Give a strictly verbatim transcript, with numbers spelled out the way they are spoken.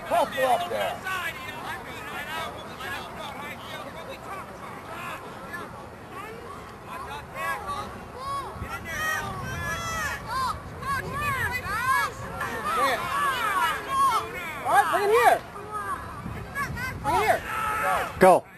Hustle up there. All right, bring it here. Bring it here. Go.